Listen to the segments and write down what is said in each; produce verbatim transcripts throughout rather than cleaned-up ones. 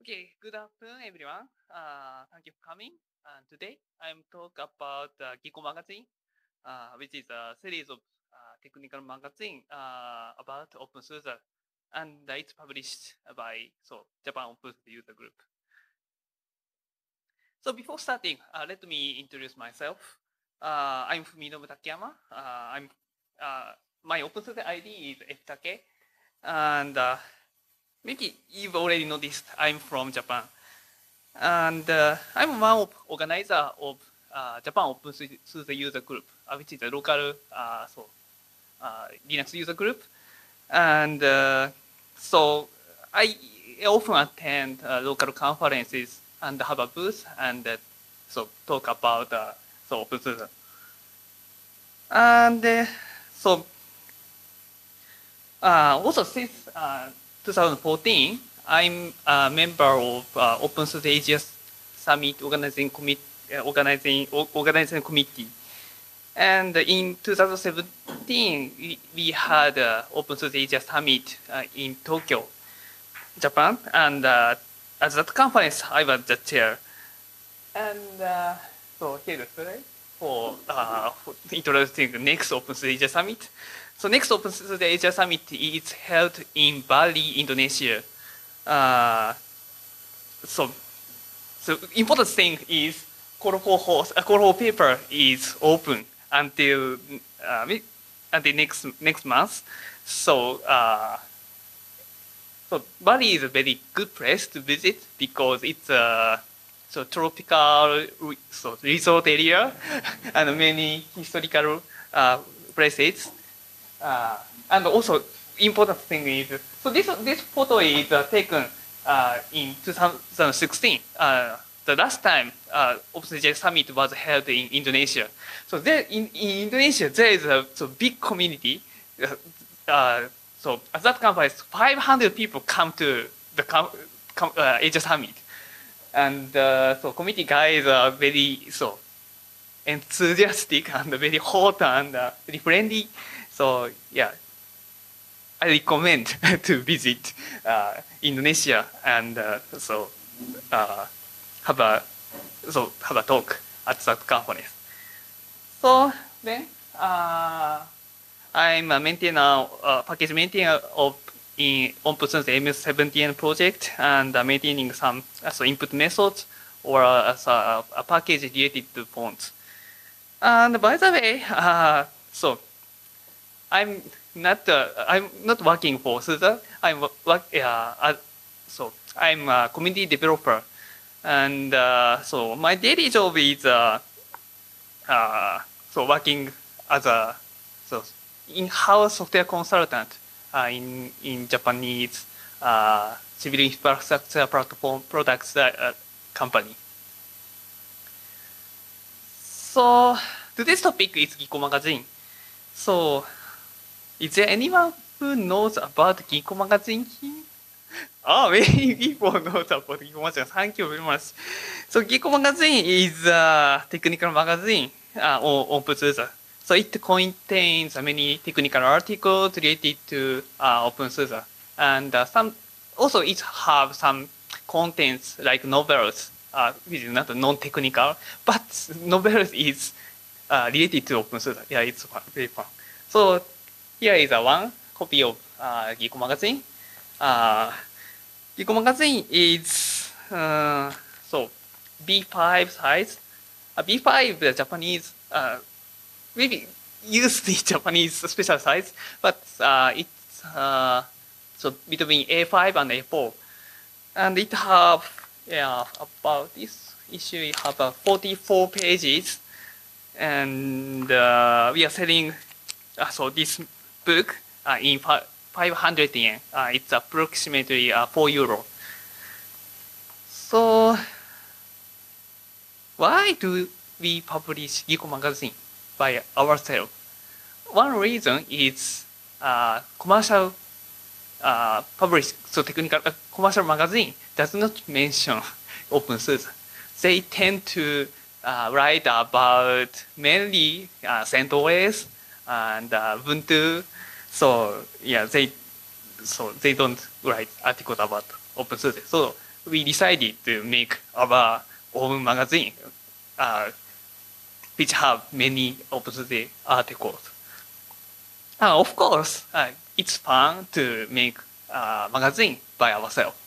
Okay, good afternoon, everyone. Uh, thank you for coming. And today I'm talk about uh, Geeko magazine, uh, which is a series of uh, technical magazine uh, about OpenSUSE, and it's published by so Japan OpenSUSE User Group. So before starting, uh, let me introduce myself. Uh, I'm Fuminobu Takeyama. Uh, I'm uh, my OpenSUSE I D is ftake, and uh, maybe you've already noticed I'm from Japan. And uh, I'm one of organizer of uh, Japan OpenSUSE User Group, uh, which is a local uh, so, uh, Linux user group. And uh, so I often attend uh, local conferences and have a booth and uh, so talk about uh, so OpenSUSE. And uh, so uh, also since uh, twenty fourteen, I'm a member of uh, OpenSUSE Asia Summit organizing committee, uh, organizing organizing committee, and in twenty seventeen we, we had uh, OpenSUSE Asia Summit uh, in Tokyo, Japan, and uh, at that conference I was the chair. And uh, so here is today for, uh, for introducing the next OpenSUSE Asia Summit. So next OpenSUSE Asia Summit is held in Bali, Indonesia. Uh, so, so important thing is call for host, uh, call for paper is open until uh, until next next month. So, uh, so Bali is a very good place to visit because it's a so tropical so resort area and many historical uh, places. Uh, and also important thing is so this this photo is uh, taken uh, in two thousand sixteen. Uh, the last time uh, OpenSUSE Summit was held in Indonesia. So there in, in Indonesia there is a so big community. Uh, so at that conference, five hundred people come to the com, com, uh, Asia Summit, and uh, so committee guys are very so enthusiastic and very hot and uh, very friendly. So yeah, I recommend to visit uh, Indonesia and uh, so uh, have a so have a talk at that conference. So then uh, I'm a maintainer, uh, package maintainer of in OpenSUSE M S seventeen project and uh, maintaining some uh, so input methods or uh, a, a package related to fonts. And by the way, uh, so I'm not uh, I'm not working for SUSE. I'm work uh, uh, so I'm a community developer, and uh, so my daily job is uh, uh, so working as a so in-house software consultant uh, in in Japanese uh, civil infrastructure platform products uh, company. So today's topic is Geeko magazine. So is there anyone who knows about Geeko magazine here? Oh, many people know about Geeko magazine. Thank you very much. So Geeko magazine is a technical magazine uh, on OpenSUSE. So it contains many technical articles related to uh, OpenSUSE, and uh, some also it have some contents like novels, uh, which is not non-technical, but novels is uh, related to OpenSUSE. Yeah, it's fun, very fun. So here is a one copy of uh, Geeko magazine. Uh, Geeko magazine is uh, so B five size. Uh, B five, the Japanese, uh, maybe use the Japanese special size, but uh, it's uh, so between A five and A four, and it have yeah about this issue. It have uh, forty-four pages, and uh, we are selling uh, so this book uh, in five hundred yen. Uh, it's approximately uh, four euro. So why do we publish Geeko magazine by ourselves? One reason is uh, commercial uh, publish so technical uh, commercial magazine does not mention OpenSUSE. They tend to uh, write about mainly uh, CentOS and uh, Ubuntu. So yeah, they so they don't write articles about OpenSUSE. So we decided to make our own magazine, uh, which have many of the articles. Uh, of course, uh, it's fun to make a magazine by ourselves.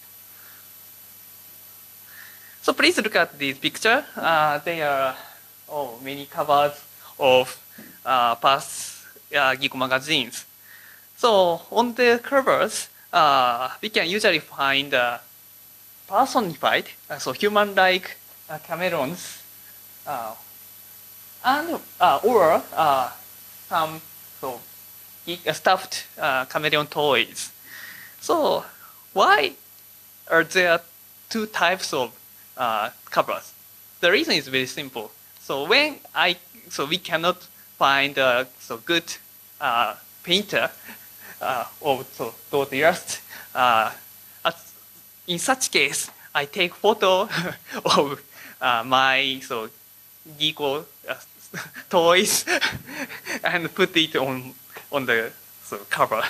So please look at this picture. Uh, there are oh, many covers of uh, past uh, geek magazines. So on the covers, uh, we can usually find uh, personified, uh, so human-like uh, chameleons, uh, and uh, or uh, some so stuffed uh, chameleon toys. So why are there two types of uh, covers? The reason is very simple. So when I so we cannot find a so good uh, painter uh, of so those illustrations. Uh, in such case, I take photo of uh, my so geeko uh, toys and put it on on the so cover.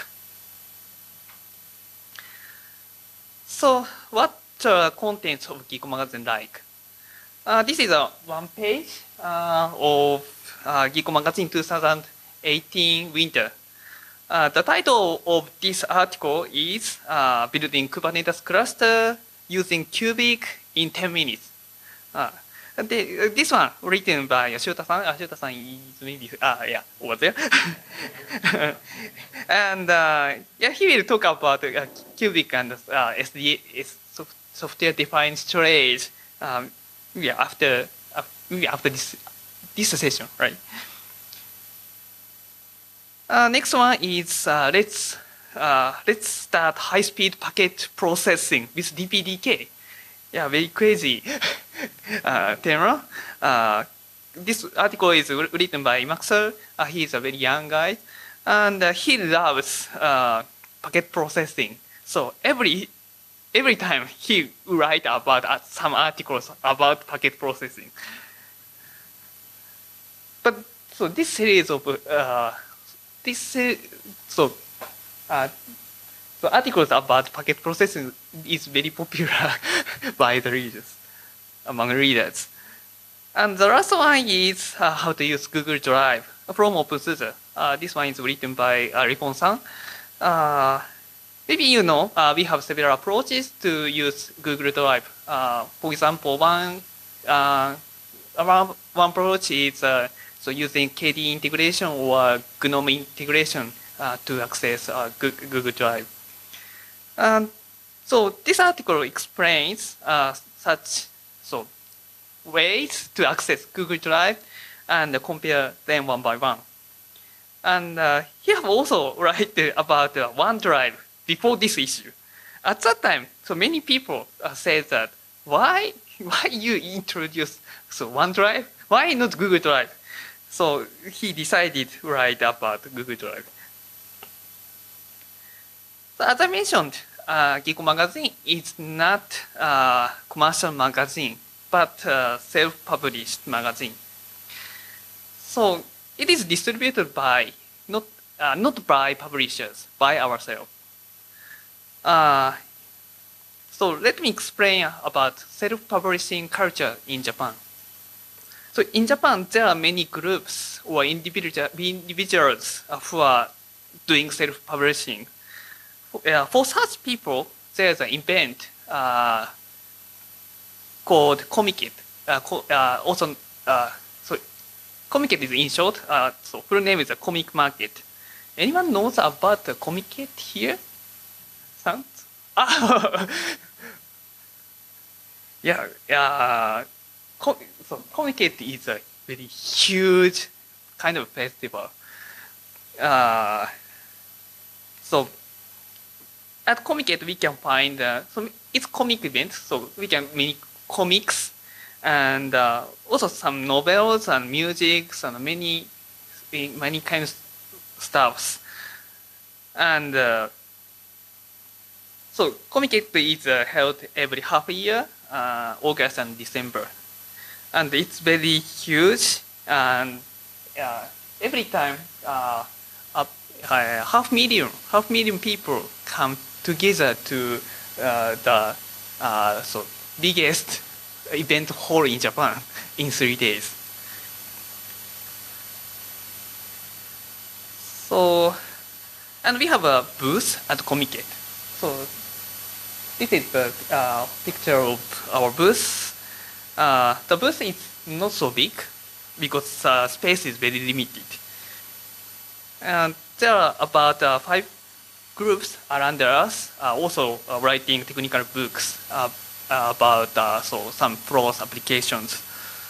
So what the contents of Geeko magazine like? Uh, this is a one page uh, of uh, Geeko magazine twenty eighteen winter. Uh, the title of this article is uh, Building Kubernetes Cluster Using Cubic in ten minutes. Uh, the, uh, this one written by Shota-san. Uh, Shota-san is maybe, uh, yeah, over there. And uh, yeah, he will talk about uh, Cubic and uh, S D S, software defined storage um, yeah, after, uh, after this, this session, right? Uh, next one is uh, let's uh, let's start high-speed packet processing with D P D K. Yeah, very crazy uh, tema. Uh, this article is written by Maxwell. Uh, he is a very young guy, and uh, he loves uh, packet processing. So every every time he write about uh, some articles about packet processing. But so this series of uh, this uh, so uh, so articles about packet processing is very popular by the readers, among readers. And the last one is uh, how to use Google Drive from OpenSUSE. Uh, this one is written by uh, Ripon-san. Uh, maybe you know uh, we have several approaches to use Google Drive. Uh, for example, one uh, one, one approach is uh, so using K D E integration or GNOME integration uh, to access uh, Google Drive. Um, so this article explains uh, such so ways to access Google Drive and compare them one by one. And uh, he have also written about uh, OneDrive before this issue. At that time, so many people uh, said that why why you introduce so OneDrive? Why not Google Drive? So he decided to write about Google Drive. So as I mentioned, uh, Geeko magazine is not a commercial magazine, but a self-published magazine. So it is distributed by not uh, not by publishers, by ourselves. Uh, so let me explain about self-publishing culture in Japan. So in Japan, there are many groups or individual, individuals who are doing self-publishing. Uh, for such people, there's an event uh, called Comicet. Uh, co uh, also, uh, so Comicet is in short. Uh, so full name is a Comic Market. Anyone knows about the Comicet here? Sounds? Ah, yeah, yeah. Com so Comicet is a very huge kind of festival. Uh, so at Comicet we can find uh, so it's comic event, so we can make comics and uh, also some novels and music and many many kinds of stuffs. And uh, so Comicet is uh, held every half a year, uh, August and December. And it's very huge, and uh, every time uh, uh, half million, half million people come together to uh, the uh, so biggest event hall in Japan in three days. So, and we have a booth at Comiket. So this is the uh, picture of our booth. Uh, the booth is not so big because uh, space is very limited. And there are about uh, five groups around us, uh, also uh, writing technical books uh, uh, about uh, so some pros applications.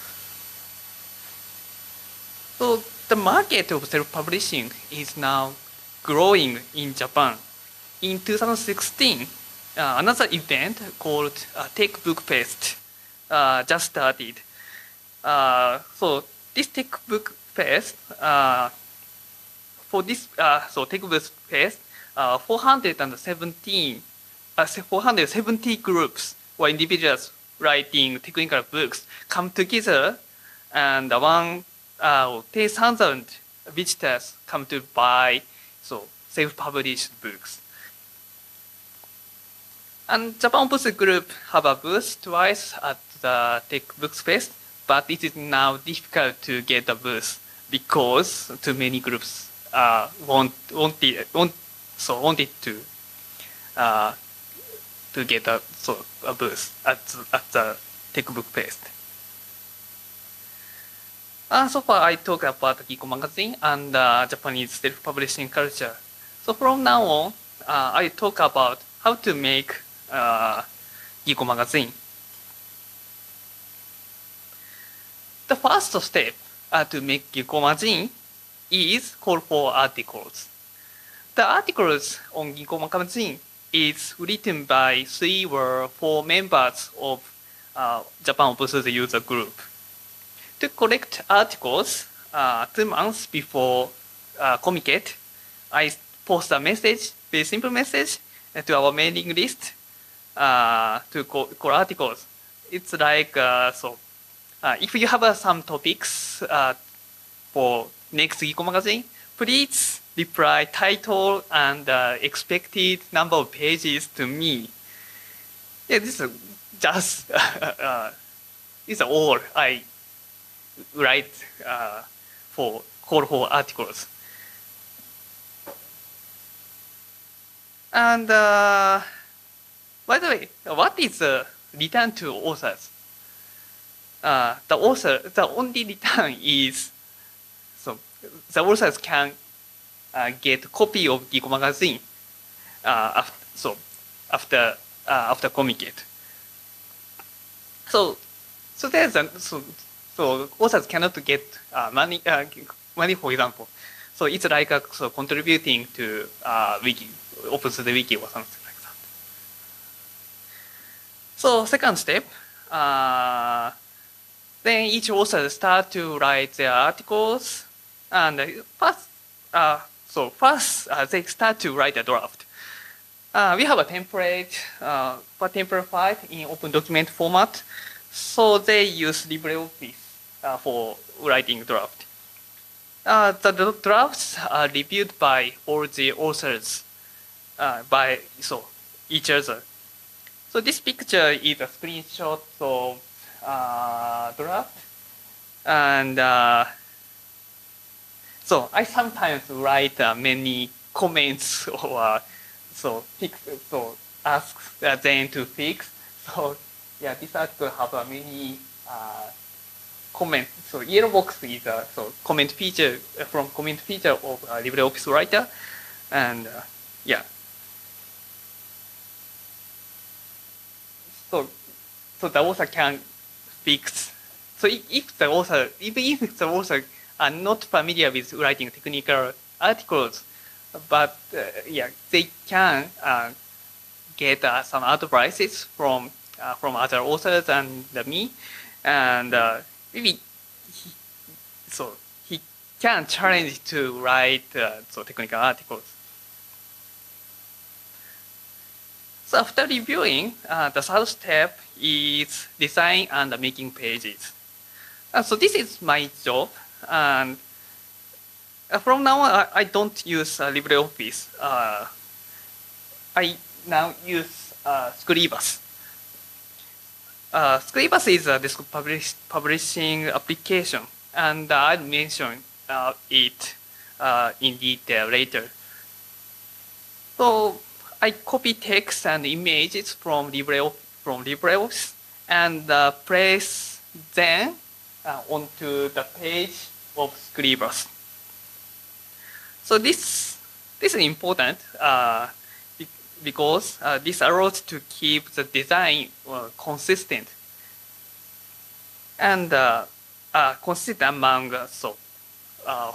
So the market of self-publishing is now growing in Japan. In two thousand sixteen, uh, another event called uh, Tech Book Fest uh, just started. Uh, so this Tech Book Fest, uh, for this uh, so Tech Book Fest, uh, four hundred seventeen, uh, four hundred seventy groups or individuals writing technical books come together, and one uh, ten thousand visitors come to buy so self-published books. And Japan Books Group have a booth twice at the Tech Books Fest, but it is now difficult to get a booth because too many groups uh, want wanted want so wanted to uh, to get a so a booth at at the Tech Book Fest. Uh, so far, I talked about the Geeko magazine and uh, Japanese self-publishing culture. So from now on, uh, I talk about how to make uh, Geeko magazine. The first step uh, to make Geeko magazine is call for articles. The articles on Geeko magazine is written by three or four members of uh, Japan Open Source user group. To collect articles, uh, two months before uh, Comiket, I post a message, very simple message, uh, to our mailing list uh, to call, call articles. It's like, uh, so, uh, if you have uh, some topics uh, for next Geeko magazine, please reply title and uh, expected number of pages to me. Yeah, this is just, uh, this is all I write uh, for call for articles. And uh, by the way, what is the return to authors? Uh, the author, the only return is so the authors can uh, get a copy of Geeko magazine uh, after, so after uh, after Comiket. So so there's a so. So authors cannot get uh, money, uh, money, for example. So it's like a, so contributing to uh, wiki, open source wiki or something like that. So second step, uh, then each author start to write their articles, and first, uh, so first uh, they start to write a draft. Uh, we have a template, uh, for template file in open document format, so they use LibreOffice Uh, for writing draft. Uh, the drafts are reviewed by all the authors uh, by so each other. So this picture is a screenshot of uh, draft, and uh, so I sometimes write uh, many comments or uh, so fix, so ask uh, them to fix. So yeah, this article have uh, many. Uh, comment. So yellow box is a so comment feature uh, from comment feature of uh, LibreOffice Writer, and uh, yeah. So so the author can fix. So if the author, even if the author are not familiar with writing technical articles, but uh, yeah, they can uh, get uh, some advices from uh, from other authors and uh, me, and. Uh, Maybe he, so he can challenge to write uh, so technical articles. So after reviewing, uh, the third step is design and making pages. Uh, so this is my job, and uh, from now on, I, I don't use uh, LibreOffice. Uh, I now use uh, Scribus. uh, Scribus is a disk publish, publishing application, and uh, I'll mention uh, it uh, in detail later. So I copy text and images from Libre from LibreOffice and uh, place them uh, onto the page of Scribus. So this this is important uh, because uh, this allows to keep the design uh, consistent and uh, uh, consistent among uh, so uh,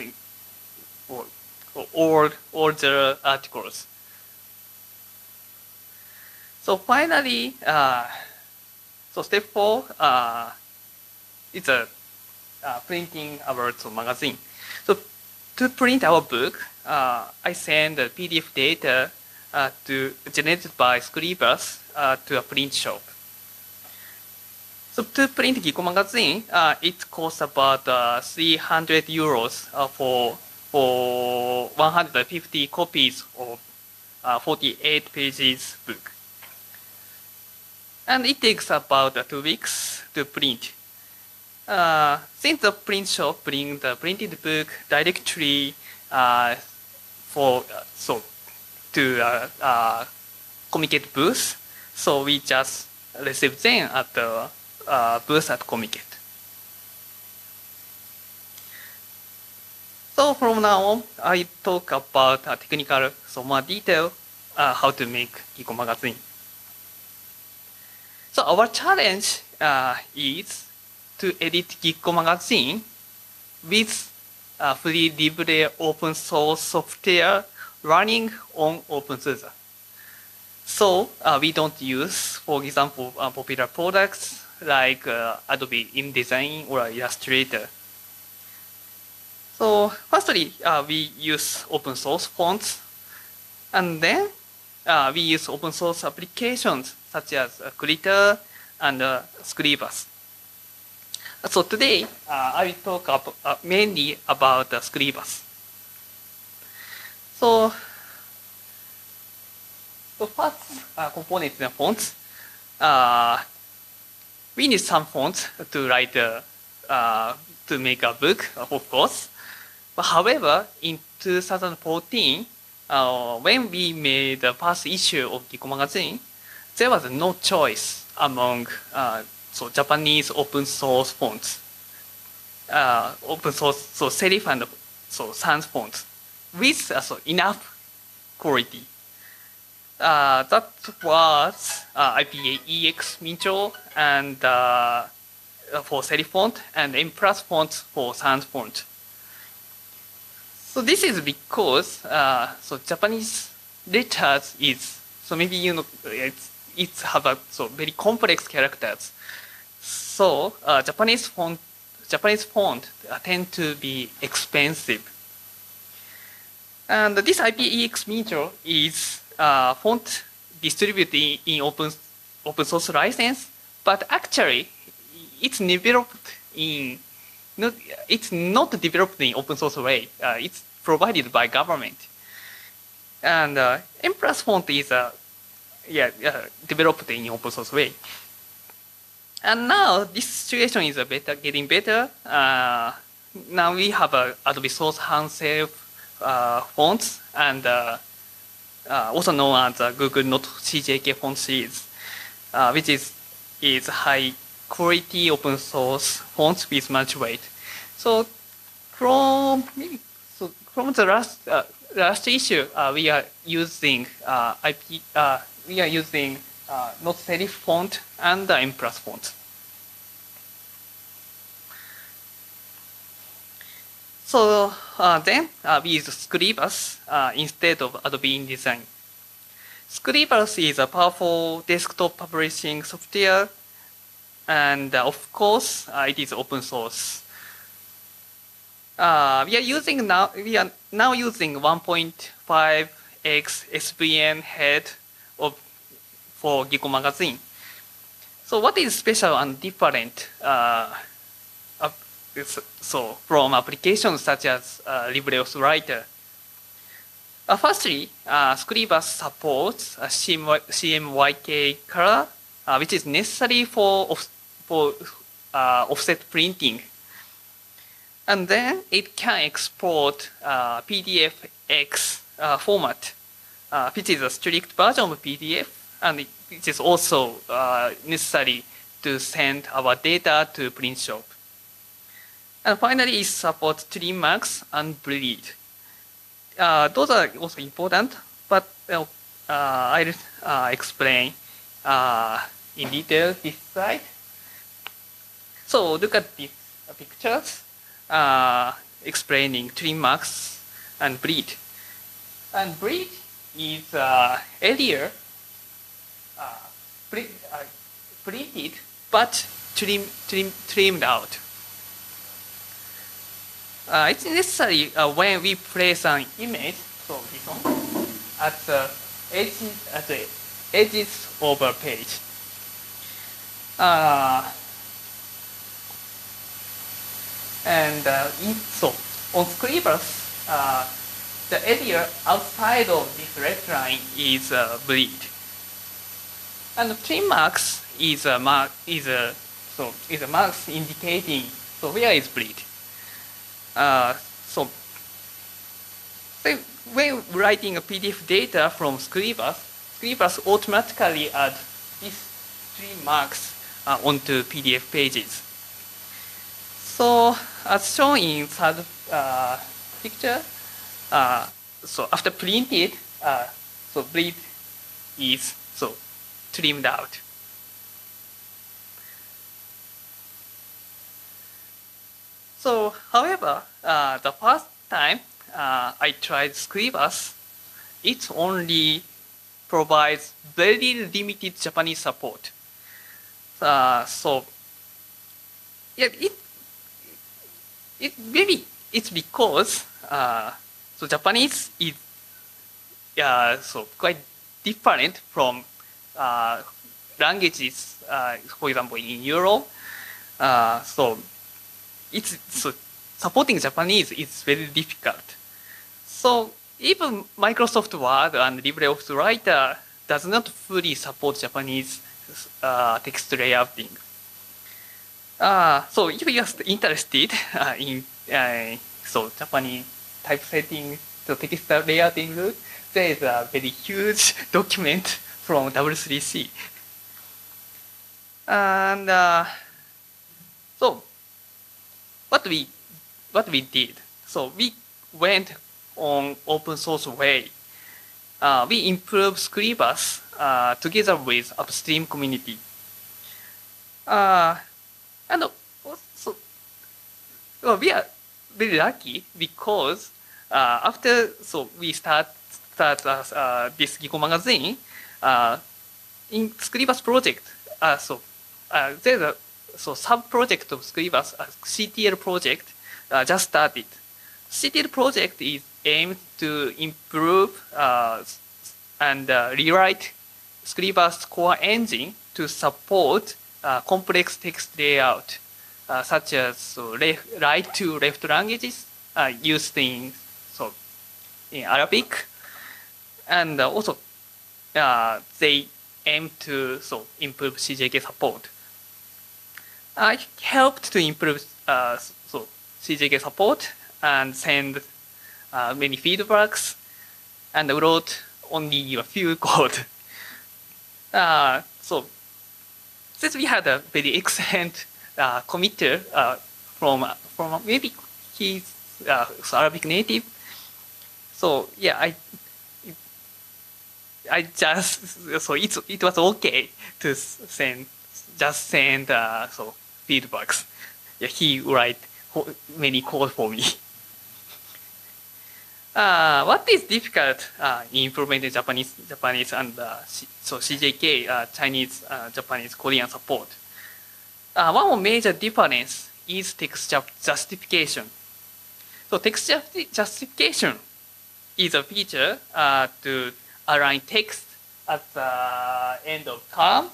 all all the articles. So finally, uh, so step four uh, is a uh, printing our so magazine. So to print our book, uh, I send the P D F data uh, to generated by Scribus uh, to a print shop. So to print Giko magazine, uh, it costs about uh, three hundred euros uh, for for one hundred fifty copies of uh, forty-eight pages book. And it takes about uh, two weeks to print. Uh, since the print shop brings the printed book directly uh, for uh, so to uh, uh, Comiket booth, so we just receive them at the uh, booth at Comiket. So from now on, I talk about uh, technical, so more detail, uh, how to make Giko magazine. So our challenge uh, is to edit Giko magazine with uh, free Libre open source software running on OpenSUSE. So uh, we don't use, for example, uh, popular products like uh, Adobe InDesign or Illustrator. So firstly, uh, we use open source fonts, and then uh, we use open source applications such as uh, Krita and uh, Scribus. So today, uh, I will talk up, uh, mainly about uh, Scribus. So, so first uh, component is the fonts. Uh, we need some fonts to write, uh, uh, to make a book, of course. But however, in two thousand fourteen, uh, when we made the first issue of Giko magazine, there was no choice among uh, so Japanese open source fonts, uh, open source so serif and so sans fonts with uh, so enough quality. Uh, that was uh, I P A E X Mincho and uh, for serif font and M plus font for sans font. So this is because uh, so Japanese letters is so maybe you know it's it's have a so very complex characters. So uh, Japanese font Japanese font uh, tend to be expensive. And this I P A E X Mincho is uh, font distributed in, in open open source license, but actually it's developed in not, it's not developed in open source way. Uh, it's provided by government. And uh, M plus font is uh, yeah, uh, developed in open source way. And now this situation is uh, better, getting better. Uh, now we have uh, Adobe Source Hand Self uh, fonts and uh, uh, also known as uh, Google Note C J K font series, uh, which is is high quality open source fonts with much weight. So from so from the last uh, last issue, uh, we are using uh, I P uh, we are using uh, not serif font and the M plus font. So uh, then uh, we use Scribus uh, instead of Adobe InDesign. Scribus is a powerful desktop publishing software, and uh, of course uh, it is open source. Uh, we are using now we are now using one point five x S V N head of for Giko magazine. So what is special and different uh, uh, so from applications such as uh, LibreOffice Writer? Uh, firstly, uh, Scribus supports a C M Y K color uh, which is necessary for, off for uh, offset printing. And then it can export uh, P D F X uh, format, uh, which is a strict version of P D F, and which is also uh, necessary to send our data to print shop. And finally, it supports trim marks and bleed. Uh, those are also important, but uh, I'll uh, explain uh, in detail this slide. So look at these pictures uh, explaining trim marks and bleed. And bleed is uh, area uh, print, uh, printed but trim, trim, trimmed out. Uh, it's necessary uh, when we place an image, so this one, at the edges, at the edges of a page. Uh, and uh, in, so on Scribus, uh, the area outside of this red line is uh, bleed, and the trim marks is a mark is a so is a marks indicating so where is bleed. Uh, so, so when writing a P D F data from Scribus, Scribus automatically add these trim marks uh, onto P D F pages. So as shown in third uh, picture, uh, so after printed, uh, so bleed is so trimmed out. So, however, uh, the first time uh, I tried Scribus, it only provides very limited Japanese support. Uh, so, yeah, it it maybe it's because uh, so Japanese is uh, so quite different from uh, languages, uh, for example, in Europe. Uh, so. It's so supporting Japanese is very difficult. So even Microsoft Word and LibreOffice Writer does not fully support Japanese uh, text layouting. Uh, so if you are interested uh, in uh, so Japanese typesetting, so text layouting, there is a very huge document from W three C. And uh, so. What we, what we did, so we went on open source way. Uh, we improved Scribus uh, together with upstream community. Uh, and also, well, we are very lucky because uh, after so we start start uh, uh, this Giko magazine uh, in Scribus project. Uh, so uh, there's a So sub-project of Scribus, uh, C T L project, uh, just started. C T L project is aimed to improve uh, and uh, rewrite Scribus core engine to support uh, complex text layout, uh, such as so, right to left languages uh, used in so in Arabic, and uh, also uh, they aim to so improve C J K support. I helped to improve uh, so C J K support and send uh, many feedbacks, and wrote only a few code. Uh, so since we had a very excellent uh, committer uh, from from maybe he's uh, Arabic native, so yeah, I I just so it it was okay to send just send uh, so. feedbacks. Yeah, he write many code for me. uh, what is difficult uh, in implementing Japanese, Japanese and uh, so C J K, uh, Chinese, uh, Japanese, Korean support? Uh, one major difference is text justification. So text justification is a feature uh, to align text at the end of term.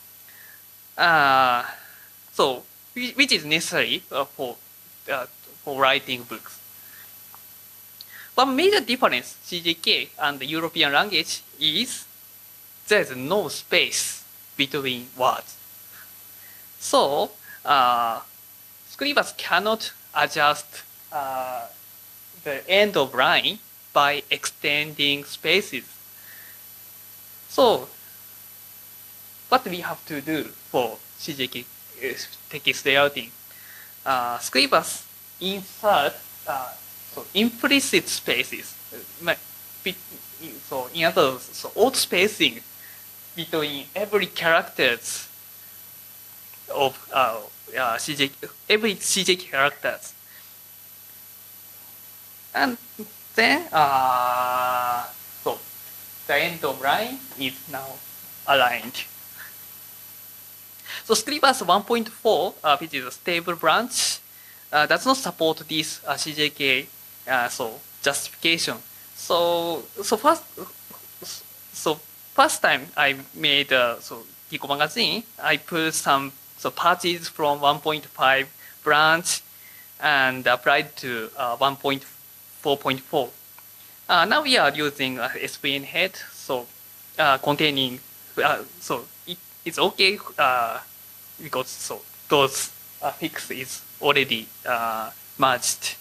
Uh, So, which is necessary uh, for uh, for writing books. One major difference C J K and the European language is there is no space between words. So, uh, Scribus cannot adjust uh, the end of line by extending spaces. So, what we have to do for C J K text layouting? Uh, Scribus insert uh, so implicit spaces. So, in other words, so auto spacing between every characters of uh, uh, C J K, every C J K characters, and then uh, so the end of line is now aligned. So Scribus one point four, uh, which is a stable branch, uh, does not support this uh, C J K uh, so justification. So so first so first time I made uh, so Geeko magazine, I put some so patches from one point five branch and applied to uh, one point four point four. Uh, now we are using uh, S V N head, so uh, containing uh, so it, it's okay uh, because so those uh, fix is already uh, merged.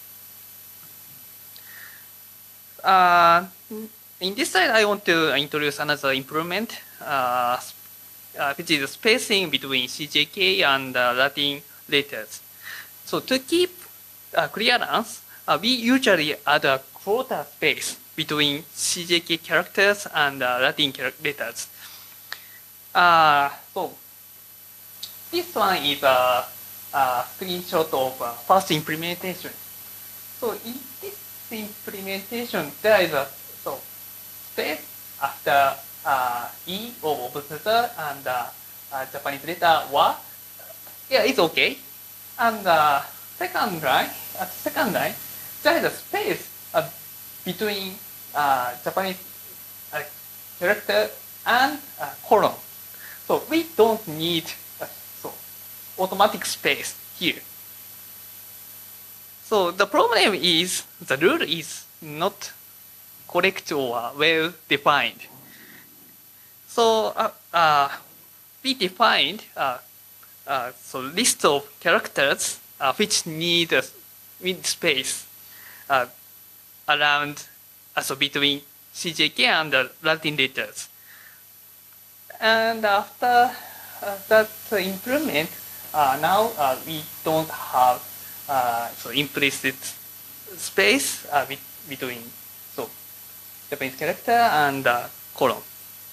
Uh, in this slide, I want to introduce another improvement, uh, uh, which is spacing between C J K and uh, Latin letters. So to keep uh, clearance, uh, we usually add a quarter space between C J K characters and uh, Latin letters. Uh, so this one is a, a screenshot of uh, first implementation. So in this implementation, there is a so space after uh, E of observer and uh, uh, Japanese letter wa. Yeah, it's okay. And uh, second line, at second line, there is a space uh, between uh, Japanese uh, character and uh, colon. So we don't need uh, so automatic space here. So the problem is the rule is not correct or well defined. So uh, uh, we defined uh, uh, so list of characters uh, which need a mid space uh, around uh, so between C J K and the Latin letters. And after uh, that improvement, uh, now uh, we don't have uh, so implicit space uh, between so Japanese character and uh, colon.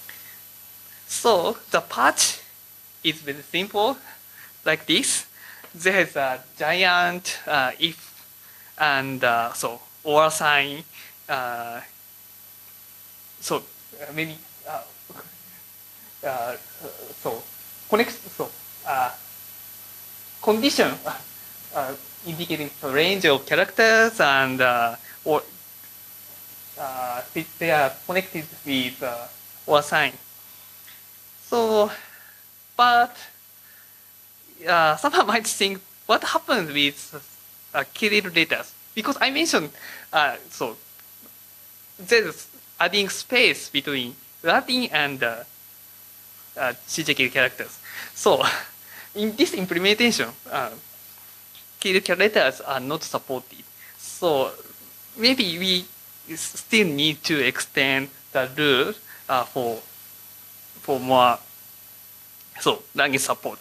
So the patch is very simple, like this. There is a giant uh, if and uh, so or sign. Uh, so uh, maybe uh, uh, so connect so uh, condition uh, indicating the range of characters and uh, or uh, they are connected with uh, or sign. So, but uh, someone might think, what happens with uh, Kirill letters? Because I mentioned, uh, so there's adding space between Latin and uh, uh, C J K characters. So, in this implementation, uh, Kirill letters are not supported. So, maybe we still need to extend the rule uh, for for more so language support.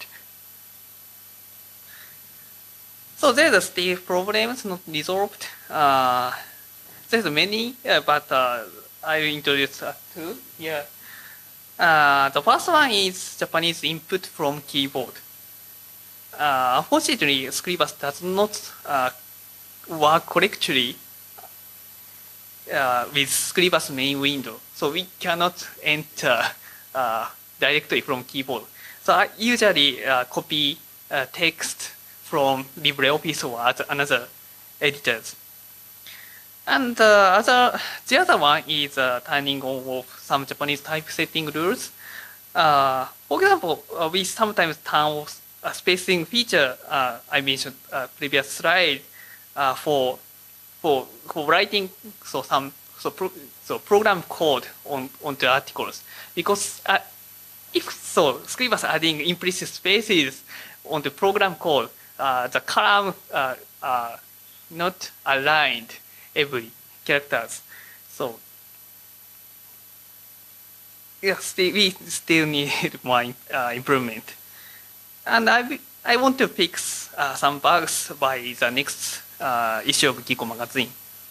So there's a still problems not resolved. Uh, there's many, uh, but uh, I will introduce uh, two here. Uh, the first one is Japanese input from keyboard. Uh, unfortunately, Scribus does not uh, work correctly uh, with Scribus main window, so we cannot enter uh, directly from keyboard. So I usually uh, copy uh, text from LibreOffice or another editors. And uh, other, the other one is uh, turning on of some Japanese typesetting rules. Uh, for example, uh, we sometimes turn off a spacing feature uh, I mentioned uh, previous slide uh, for for for writing so some so pro, so program code on onto articles, because uh, if so, Scribus adding implicit spaces on the program code, uh, the column uh, are not aligned every characters. So yeah, still, we still need more uh, improvement. And I, I want to fix uh, some bugs by the next uh, issue of Geeko magazine.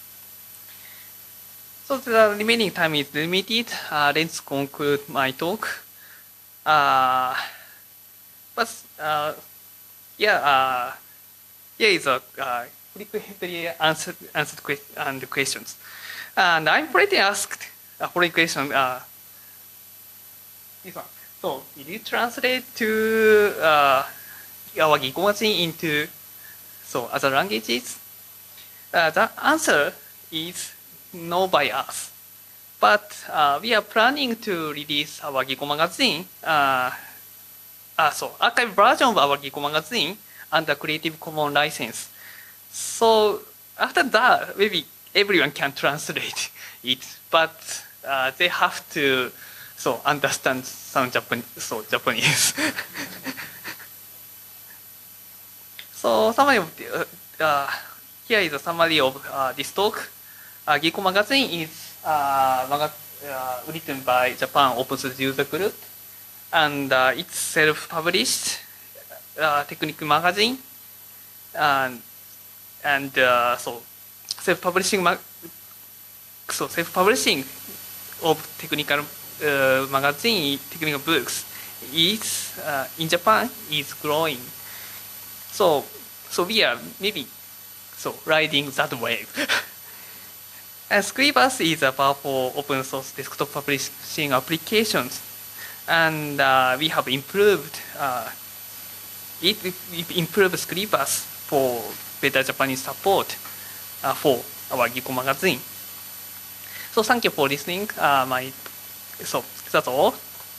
So the remaining time is limited. Uh, let's conclude my talk. Uh, but uh, yeah, uh, here is a uh, frequently answered, answered que and questions. And I'm pretty asked a following question. Uh, this one. So, will you translate to uh, our Geeko magazine into so other languages? Uh, the answer is no by us. But uh, we are planning to release our Geeko magazine, uh, uh, so archive version of our Geeko magazine under Creative Commons license. So after that, maybe everyone can translate it, but uh, they have to so understand some Japan so Japanese. So summary of the, uh, uh, here is a summary of uh, this talk. Uh, Geeko magazine is uh, maga uh, written by Japan Open Source User Group, and uh, it's self-published uh, technical magazine, and and uh, so self-publishing mag so self-publishing of technical uh, magazine technical books is uh, in Japan is growing. So so we are maybe so riding that wave. And Scribus is a powerful open source desktop publishing applications, and uh, we have improved uh, it. We improved Scribus for better Japanese support uh, for our Geeko magazine. So thank you for listening. Uh, my so that's all.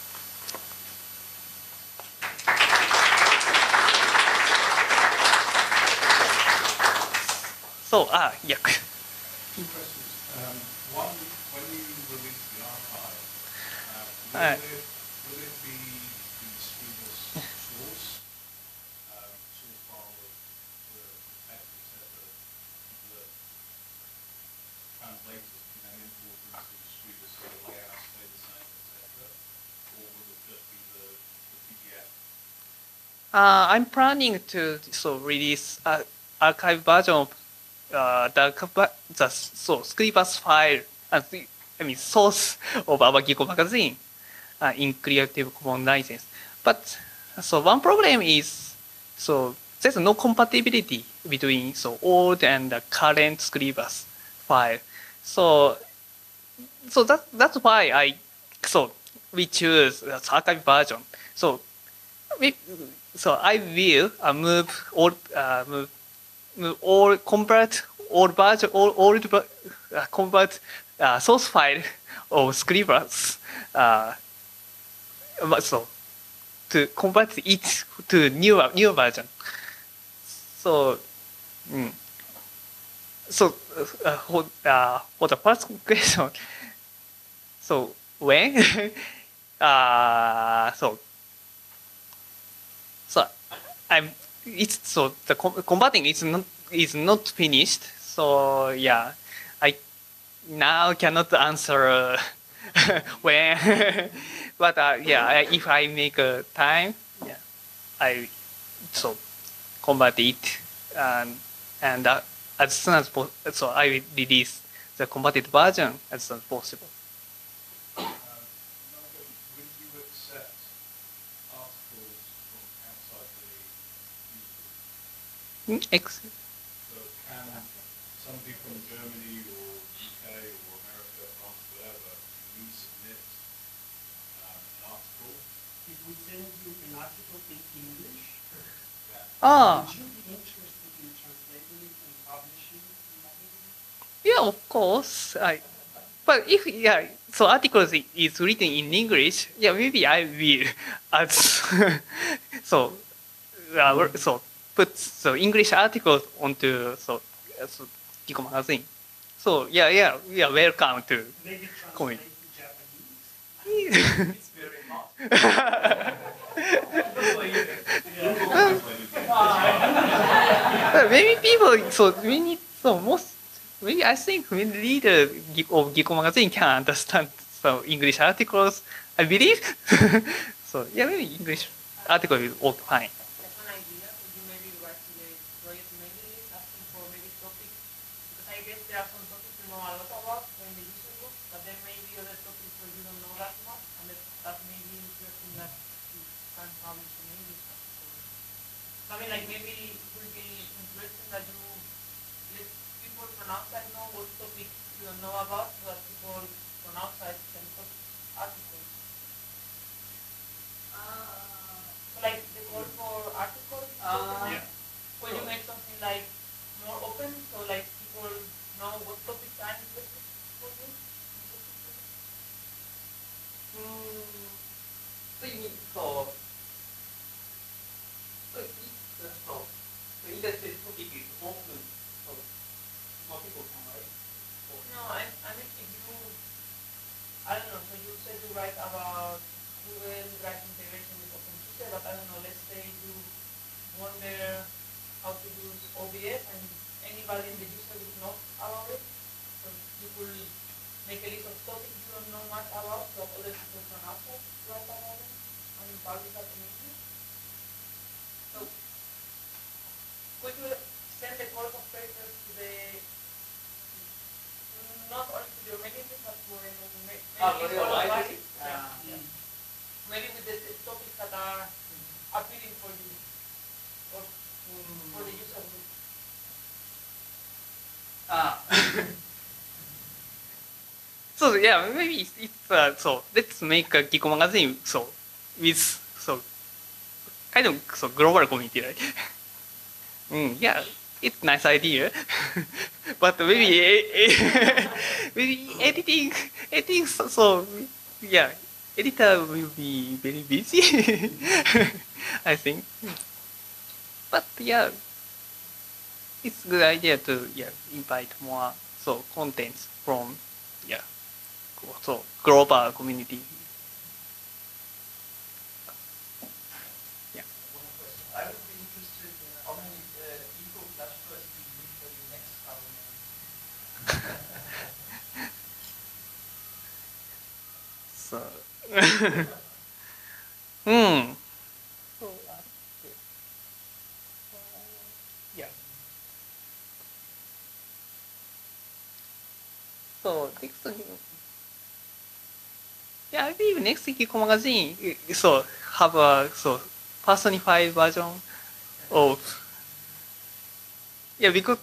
So ah yeah. Two questions. Um, one, when you release the archive, uh, will, Uh, it, will it be the Scribus source, um, source file of the text, et cetera, that translators can then import into Scribus so the layouts stay the same, et cetera, or will it just be the, the P D F? Uh, I'm planning to so release uh, archive version of uh, the the so Scribus file, uh, I mean source of our Geeko magazine uh, in Creative Commons license. But so one problem is so there's no compatibility between so old and the current Scribus file. So so that that's why I so we choose the archive version. So we so I will uh, move all uh, move or convert all version all old uh, convert uh, source file of Scribus uh, so to convert it to new new version. So mm, so uh, for, uh, for the first question, so when uh, so so I'm it's so the converting is not is not finished. So yeah, I now cannot answer when, but uh, yeah, if I make a time, yeah, I so convert it and and uh, as soon as possible, so I will release the converted version as soon as possible. Um, another question, would you accept articles from outside the user group? Mm, ex- So can somebody from Germany or U K or America, France, whatever, resubmit um, an article? If we send you an article in English, Yeah. ah. would you be interested in translating it and publishing it in Latin? Yeah, of course. I, but if yeah, so articles i- is written in English, yeah, maybe I will as so uh, so put so English articles onto so uh, so Geeko magazine. So yeah, yeah, we are welcome to Maybe comment. translate to Japanese? It's very hard. But maybe people, so we need, so most, maybe I think when reader of Giko magazine can understand some English articles, I believe. So yeah, maybe English article will work fine. As an idea, could you maybe write to the project mailing list asking for maybe topics? Because I guess there are some topics you know a lot about in the user group, but there may be other topics where you don't know that much, and that, that may be interesting that you can publish in English articles. So, I mean, like maybe it would be interesting that you let people from outside know what topics you don't know about, so that people from outside can post articles. So like the call for articles, Uh, yeah. Could you make something like more open, so like people know what topics are interested for you? Mm, so you mean, so, so it's, so, the industry topic is open, so more people can write. Or, No, I, I mean if you, I don't know, so you said you write about Google Drive integration with OpenSUSE, but I don't know, let's say you wonder how to use O B S and anybody in the user group knows about it, so you could make a list of topics you don't know much about, so that other people from outside write about it and publish that in English. So could you send the call for papers to the, not only to your mailing list, but to a maybe Ah, for your all of us? library? Yeah. Ah. Yeah. Maybe with the the topics that are appealing for you or for the user group. Ah. So yeah, maybe it's, it's uh, so let's make a Giko magazine so with so kind of so global community, right? mm, yeah, it's nice idea, but maybe maybe editing editing so, so yeah, editor will be very busy. I think, but yeah, it's a good idea to yeah invite more so contents from yeah so global community. Yeah. One question. I would be interested in how many uh, eco clusters do you need for your next government? So. Hmm. So, uh, yeah. So next, yeah, I believe next Giko magazine uh, so have a so personified version of yeah because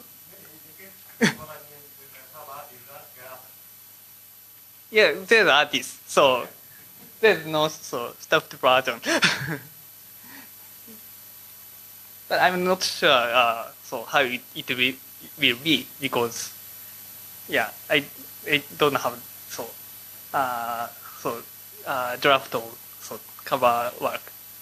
yeah there's artists so there's no so stuffed version. But I'm not sure uh, so how it, it will, will be because yeah I, I don't have so uh, so uh, draft or so cover work.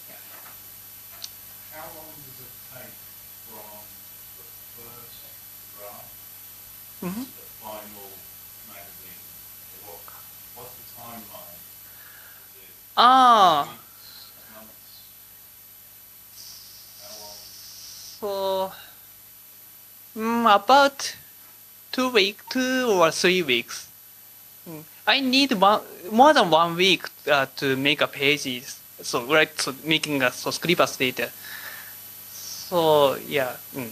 How long does it take from the first draft Mm-hmm. to the final magazine? What, what's the timeline? Is it Ah. weeks, months? How long? So mm, about two weeks, two or three weeks. Mm. I need one more than one week uh, to make a pages. So right, so making a so Scribus data. So yeah. Mm.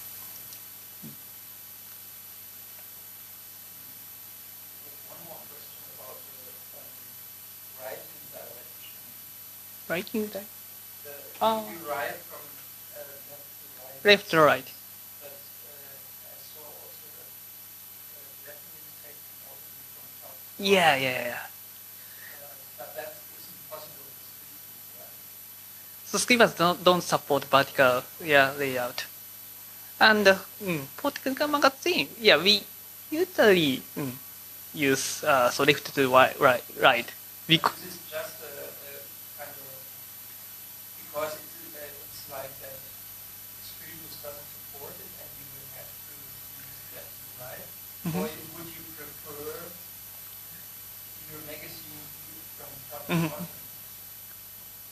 One more question about the um, writing direction. Writing that The, Oh. You write from uh, left to right. left to right. But uh, I saw also that uh, reference taken also be from top to bottom. Yeah, yeah, yeah. Uh, but that isn't possible with Scribus, right? So Scribus don't, don't support vertical yeah layout. And uh, mm, for technical magazine, yeah, we usually mm, use uh, so left to right, right, right. Because This is just a, a kind of, because it's, uh, it's like that Scribus doesn't support it and you will have to use left to right. Mhm. Or would you prefer your magazine from top Mhm. to bottom?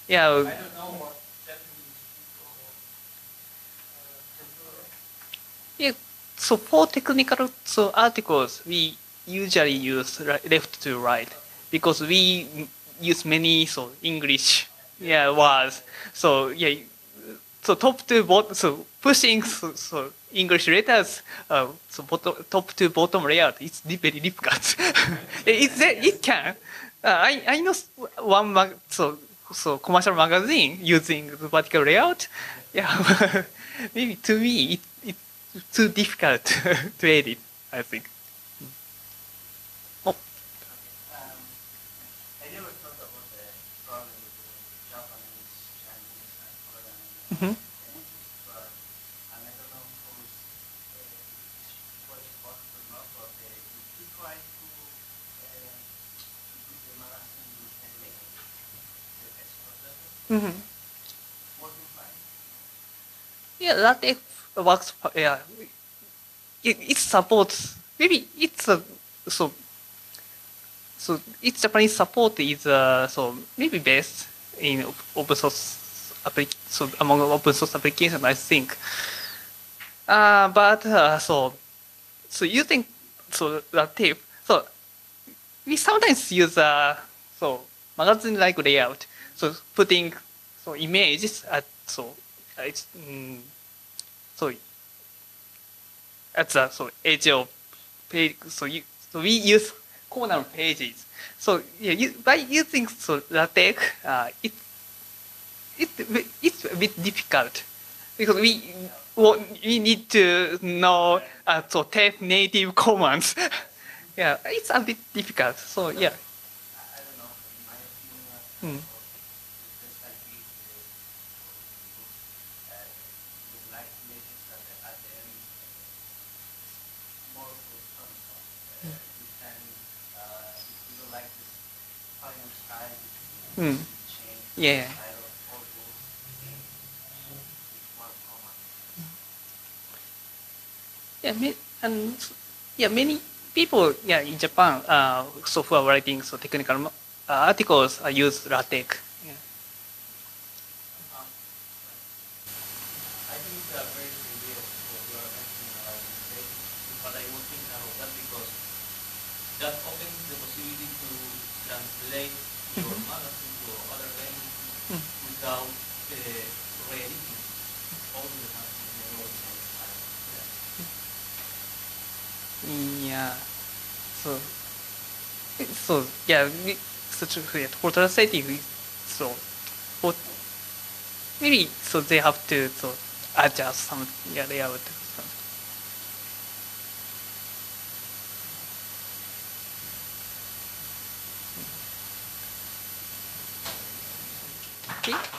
Yeah. I don't know what Japanese people uh, prefer. Yeah. So for technical so articles, we usually use ri- left to right because we m- use many so English yeah words. So yeah. So top to bottom, so pushing so, so English letters, uh, so bottom, top to bottom layout, it's di- very difficult. it, it, it can. Uh, I, I know s- one mag, so so commercial magazine using the vertical layout. Yeah, maybe to me it, it's too difficult to edit. I think. Oh. Um, I never thought about the problem with Japanese, Chinese, and Korean Mhm. languages, but and I don't know how it's, uh, it was possible or not, but uh, if you try to uh, to do the magazine with the language, the text processor, Mhm. working fine. Yeah, LaTeX works. Yeah, it, it supports. Maybe it's a so so its Japanese support is uh, so maybe best in op- open source applic- so among open source applications I think. Uh, but uh, so so using so LaTeX so we sometimes use uh, so magazine like layout so putting so images at so uh, it's mm, so at the so edge of page. So you so we use corner pages. So yeah, you, by using so LaTeX, uh, it it it's a bit difficult because we what we need to know uh, so type native commands. Yeah, it's a bit difficult. So yeah. I, I don't know, in my opinion, uh, Hmm. or just like this, uh, uh, you would like messages at the, at the end, more for some stuff. Uh, you can, uh, if you don't like this final style, you Hmm. can change the Yeah. style of all those in with one command. Yeah, ma- and yeah, many people yeah in Japan uh, software writing so technical uh, articles uh, use LaTeX. Yeah. Um, I think it's a very good idea what you are mentioning about translation, but I was thinking about that because that opens the possibility to translate your Mhm. magazine to other languages Mm. without uh, re-editing all the magazine in the original style. Yeah. So so yeah, we, such yeah, for translating so for maybe so they have to so adjust some yeah layout. So. Okay.